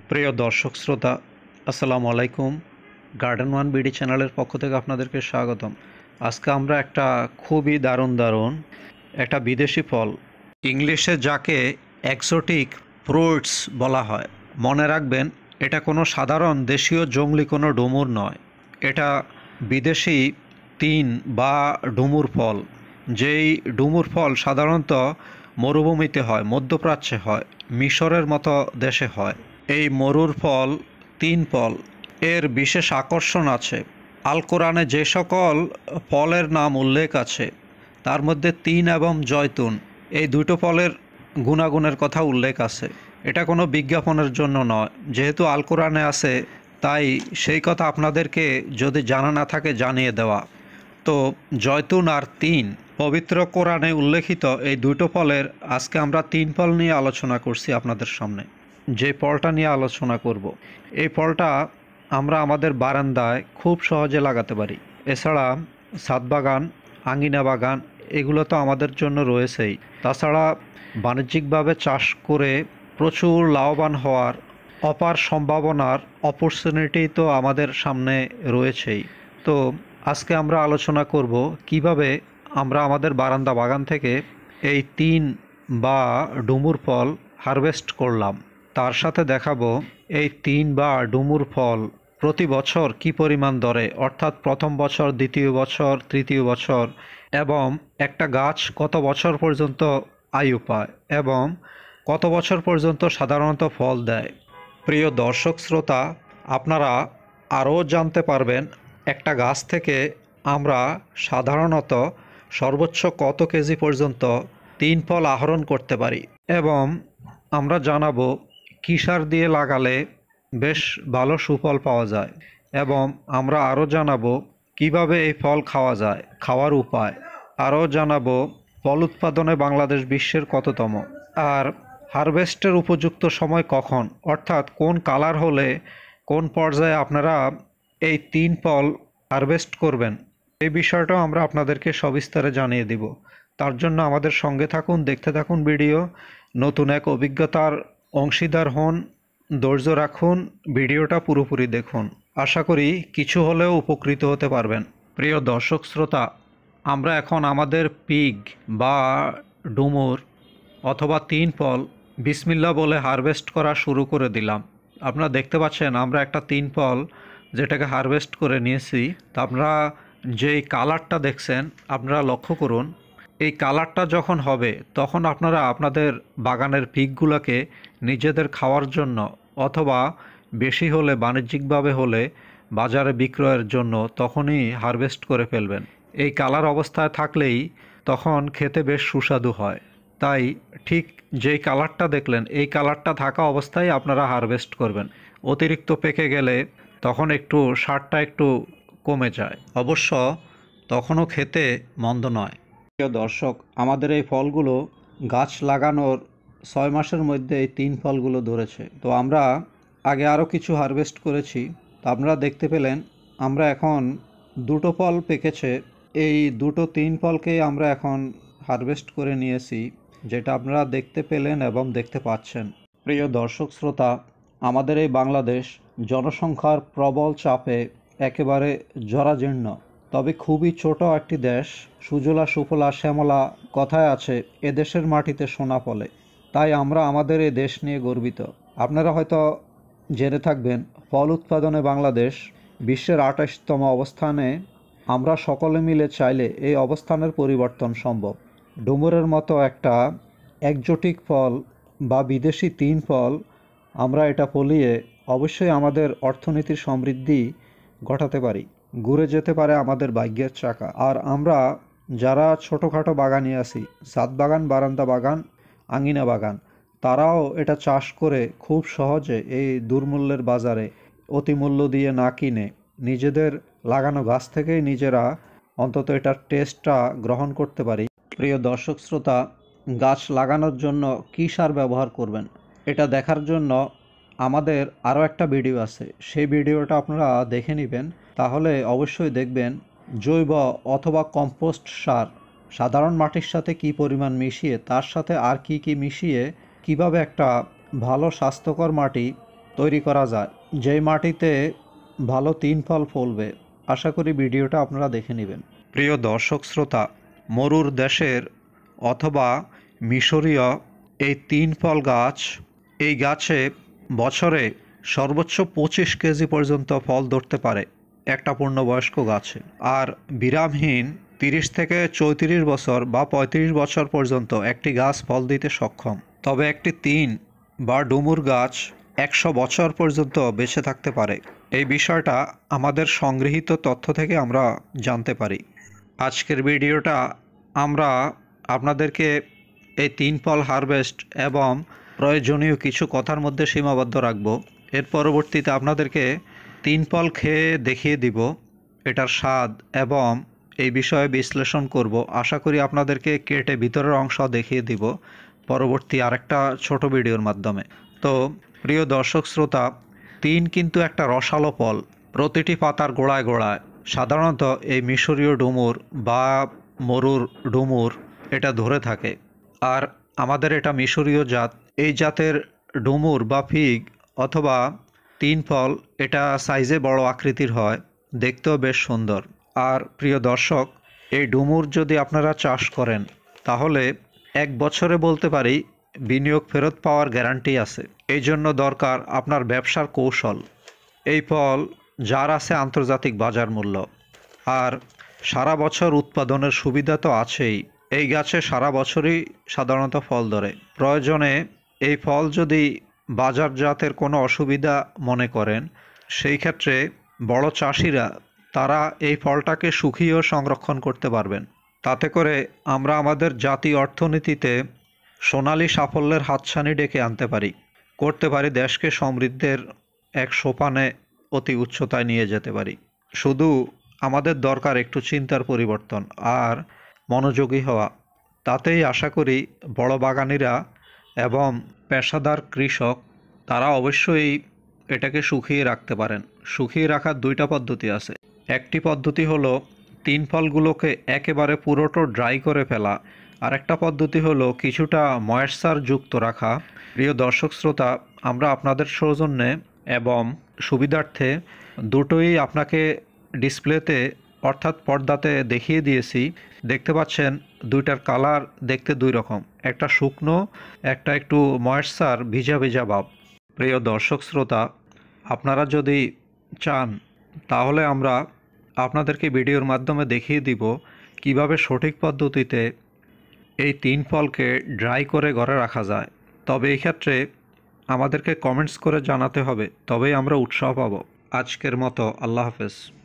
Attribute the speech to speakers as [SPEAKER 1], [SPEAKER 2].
[SPEAKER 1] প্রিয় দর্শক শ্রোতা, আসসালামু আলাইকুম। গার্ডেন ওয়ান বিডি চ্যানেলের পক্ষ থেকে আপনাদেরকে স্বাগতম। আজকে আমরা একটা খুবই দারুণ একটা বিদেশি ফল, ইংলিশে যাকে এক্সোটিক ফ্রুটস বলা হয়। মনে রাখবেন, এটা কোনো সাধারণ দেশীয় জংলি কোনো ডুমুর নয়। এটা বিদেশি তিন বা ডুমুর ফল। যেই ডুমুর ফল সাধারণত মরুভূমিতে হয়, মধ্যপ্রাচ্যে হয়, মিশরের মতো দেশে হয়। এই মরুর ফল তিন ফল। এর বিশেষ আকর্ষণ আছে। আল কোরআনে যে সকল ফলের নাম উল্লেখ আছে তার মধ্যে তিন এবং জয়তুন এই দুটো ফলের গুণাগুণের কথা উল্লেখ আছে। এটা কোনো বিজ্ঞাপনের জন্য নয়, যেহেতু আল কোরআনে আছে তাই সেই কথা আপনাদেরকে যদি জানা না থাকে জানিয়ে দেওয়া। তো জয়তুন আর তিন পবিত্র কোরআনে উল্লেখিত এই দুটো ফলের আজকে আমরা তিন ফল নিয়ে আলোচনা করছি আপনাদের সামনে। যে ফলটা নিয়ে আলোচনা করব, এই ফলটা আমরা আমাদের বারান্দায় খুব সহজে লাগাতে পারি। এছাড়া ছাদ বাগান, আঙিনা বাগান এগুলো তো আমাদের জন্য রয়েছেই। তাছাড়া বাণিজ্যিকভাবে চাষ করে প্রচুর লাভবান হওয়ার অপার সম্ভাবনার অপরচুনিটি তো আমাদের সামনে রয়েছেই। তো আজকে আমরা আলোচনা করব কিভাবে আমরা আমাদের বারান্দা বাগান থেকে এই তিন বা ডুমুর ফল হারভেস্ট করলাম। তার সাথে দেখাবো এই তিন বা ডুমুর ফল প্রতি বছর কি পরিমাণ দরে, অর্থাৎ প্রথম বছর, দ্বিতীয় বছর, তৃতীয় বছর, এবং একটা গাছ কত বছর পর্যন্ত আয়ু পায় এবং কত বছর পর্যন্ত সাধারণত ফল দেয়। প্রিয় দর্শক শ্রোতা, আপনারা আরও জানতে পারবেন একটা গাছ থেকে আমরা সাধারণত সর্বোচ্চ কত কেজি পর্যন্ত তিন ফল আহরণ করতে পারি, এবং আমরা জানাবো কী সার দিয়ে লাগালে বেশ ভালো সুফল পাওয়া যায়, এবং আমরা আরও জানাবো কিভাবে এই ফল খাওয়া যায়, খাওয়ার উপায়। আরও জানাবো ফল উৎপাদনে বাংলাদেশ বিশ্বের কততম, আর হারভেস্টের উপযুক্ত সময় কখন, অর্থাৎ কোন কালার হলে কোন পর্যায়ে আপনারা এই তিন ফল হারভেস্ট করবেন। এই বিষয়টাও আমরা আপনাদেরকে সবিস্তারে জানিয়ে দিব। তার জন্য আমাদের সঙ্গে থাকুন, দেখতে থাকুন ভিডিও। নতুন এক অভিজ্ঞতার অংশীদার হন, ধৈর্য রাখুন, ভিডিওটা পুরোপুরি দেখুন। আশা করি কিছু হলেও উপকৃত হতে পারবেন। প্রিয় দর্শক শ্রোতা, আমরা এখন আমাদের পিগ বা ডুমুর অথবা তিন ফল বিসমিল্লাহ বলে হারভেস্ট করা শুরু করে দিলাম। আপনারা দেখতে পাচ্ছেন আমরা একটা তিন ফল যেটাকে হারভেস্ট করে নিয়েছি। তা আপনারা যেই কালারটা দেখছেন আপনারা লক্ষ্য করুন। এই কালারটা যখন হবে তখন আপনারা আপনাদের বাগানের পিকগুলোকে নিজেদের খাওয়ার জন্য অথবা বেশি হলে বাণিজ্যিকভাবে হলে বাজারে বিক্রয়ের জন্য তখনই হারভেস্ট করে ফেলবেন। এই কালার অবস্থায় থাকলেই তখন খেতে বেশ সুস্বাদু হয়। তাই ঠিক যেই কালারটা দেখলেন এই কালারটা থাকা অবস্থায় আপনারা হারভেস্ট করবেন। অতিরিক্ত পেকে গেলে তখন একটু স্বাদটা একটু কমে যায়, অবশ্য তখনও খেতে মন্দ নয়। প্রিয় দর্শক, আমাদের এই ফলগুলো গাছ লাগানোর 6 মাসের মধ্যে এই তিন ফলগুলো ধরেছে। তো আমরা আগে আরও কিছু হারভেস্ট করেছি। তো আপনারা দেখতে পেলেন আমরা এখন দুটো ফল পেকেছে। এই দুটো তিন ফলকেই আমরা এখন হারভেস্ট করে নিয়েছি, যেটা আপনারা দেখতে পেলেন এবং দেখতে পাচ্ছেন। প্রিয় দর্শক শ্রোতা, আমাদের এই বাংলাদেশ জনসংখ্যার প্রবল চাপে একেবারে জরাজীর্ণ, তবে খুবই ছোট একটি দেশ। সুজলা সুফলা শ্যামলা কথায় আছে, এদেশের মাটিতে সোনা ফলে। তাই আমরা আমাদের এই দেশ নিয়ে গর্বিত। আপনারা হয়তো জেনে থাকবেন ফল উৎপাদনে বাংলাদেশ বিশ্বের 28তম অবস্থানে। আমরা সকলে মিলে চাইলে এই অবস্থানের পরিবর্তন সম্ভব। ডুমুরের মতো একটা একজোটিক ফল বা বিদেশি তিন ফল আমরা এটা ফলিয়ে অবশ্যই আমাদের অর্থনীতির সমৃদ্ধি ঘটাতে পারি। ঘুরে যেতে পারে আমাদের ভাগ্যের চাকা। আর আমরা যারা ছোটোখাটো বাগানি আছি, ছাদ বাগান, বারান্দা বাগান, আঙিনা বাগান, তারাও এটা চাষ করে খুব সহজে এই দুর্মূল্যের বাজারে অতিমূল্য দিয়ে না কিনে নিজেদের লাগানো গাছ থেকেই নিজেরা অন্তত এটার টেস্টটা গ্রহণ করতে পারি। প্রিয় দর্শক শ্রোতা, গাছ লাগানোর জন্য কী সার ব্যবহার করবেন এটা দেখার জন্য আমাদের আরও একটা ভিডিও আছে। সেই ভিডিওটা আপনারা দেখে নেবেন, তাহলে অবশ্যই দেখবেন জৈব অথবা কম্পোস্ট সার সাধারণ মাটির সাথে কি পরিমাণ মিশিয়ে, তার সাথে আর কি কি মিশিয়ে কিভাবে একটা ভালো স্বাস্থ্যকর মাটি তৈরি করা যায়, যেই মাটিতে ভালো 3 ফল ফলবে। আশা করি ভিডিওটা আপনারা দেখে নেবেন। প্রিয় দর্শক শ্রোতা, মরুর দেশের অথবা মিশরীয় এই 3 ফল গাছ, এই গাছে বছরে সর্বোচ্চ 25 কেজি পর্যন্ত ফল ধরতে পারে একটা পূর্ণবয়স্ক গাছে। আর বিরামহীন 30 থেকে 34 বছর বা 35 বছর পর্যন্ত একটি গাছ ফল দিতে সক্ষম। তবে একটি 3 বা ডুমুর গাছ 100 বছর পর্যন্ত বেঁচে থাকতে পারে। এই বিষয়টা আমাদের সংগৃহীত তথ্য থেকে আমরা জানতে পারি। আজকের ভিডিওটা আমরা আপনাদেরকে এই 3 ফল হারভেস্ট এবং প্রয়োজনীয় কিছু কথার মধ্যে সীমাবদ্ধ রাখব। এর পরবর্তীতে আপনাদেরকে 3 ফল খেয়ে দেখিয়ে দিব এটার স্বাদ এবং এই বিষয়ে বিশ্লেষণ করব। আশা করি আপনাদেরকে কেটে ভিতরের অংশ দেখিয়ে দিব পরবর্তী আরেকটা ছোট ভিডিওর মাধ্যমে। তো প্রিয় দর্শক শ্রোতা, 3 কিন্তু একটা রসালো ফল, প্রতিটি পাতার গোড়ায় গোড়ায়। সাধারণত এই মিশরীয় ডুমুর বা মরুর ডুমুর এটা ধরে থাকে। আর আমাদের এটা মিশরীয় জাত। এই জাতের ডুমুর বা ফিগ অথবা 3 ফল এটা সাইজে বড় আকৃতির হয়, দেখতেও বেশ সুন্দর। আর প্রিয় দর্শক, এই ডুমুর যদি আপনারা চাষ করেন তাহলে 1 বছরে বলতে পারি বিনিয়োগ ফেরত পাওয়ার গ্যারান্টি আছে। এই জন্য দরকার আপনার ব্যবসার কৌশল। এই ফল যার আছে আন্তর্জাতিক বাজার মূল্য, আর সারা বছর উৎপাদনের সুবিধা তো আছেই। এই গাছে সারা বছরই সাধারণত ফল ধরে। প্রয়োজনে এই ফল যদি বাজারজাতের কোনো অসুবিধা মনে করেন, সেই ক্ষেত্রে বড় চাষিরা তারা এই ফলটাকে শুকিয়েও সংরক্ষণ করতে পারবেন। তাতে করে আমরা আমাদের জাতীয় অর্থনীতিতে সোনালী সাফল্যের হাতছানি ডেকে আনতে পারি, করতে পারি দেশকে সমৃদ্ধের এক সোপানে অতি উচ্চতায় নিয়ে যেতে পারি। শুধু আমাদের দরকার একটু চিন্তার পরিবর্তন আর মনোযোগী হওয়া। তাতেই আশা করি বড় বাগানিরা এবং পেশাদার কৃষক তারা অবশ্যই এটাকে শুকিয়ে রাখতে পারেন। শুকিয়ে রাখার 2টা পদ্ধতি আছে। একটি পদ্ধতি হলো 3 ফলগুলোকে একেবারে পুরোটা ড্রাই করে ফেলা, আর একটা পদ্ধতি হলো কিছুটা ময়েশ্চার যুক্ত রাখা। প্রিয় দর্শক শ্রোতা, আমরা আপনাদের সৌজন্যে এবং সুবিধার্থে দুটোই আপনাকে ডিসপ্লেতে অর্থাৎ পর্দাতে দেখিয়ে দিয়েছি। দেখতে পাচ্ছেন 2টার কালার দেখতে 2 রকম, একটা শুকনো, একটা একটু ময়েশ্চার ভিজা ভিজা ভাব। প্রিয় দর্শক শ্রোতা, আপনারা যদি চান তাহলে আমরা আপনাদেরকে ভিডিওর মাধ্যমে দেখিয়ে দিব কিভাবে সঠিক পদ্ধতিতে এই 3 ফলকে ড্রাই করে ঘরে রাখা যায়। তবে এই ক্ষেত্রে আমাদেরকে কমেন্টস করে জানাতে হবে, তবেই আমরা উৎসাহ পাব। আজকের মতো আল্লাহ হাফেজ।